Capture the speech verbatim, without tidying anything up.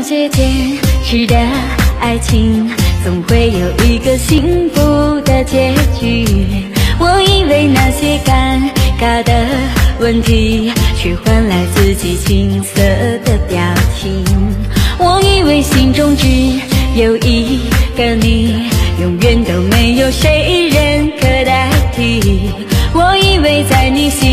些坚持的爱情，总会有一个幸福的结局。我以为那些尴尬的问题，却换来自己青涩的表情。我以为心中只有一个你，永远都没有谁人可代替。我以为在你心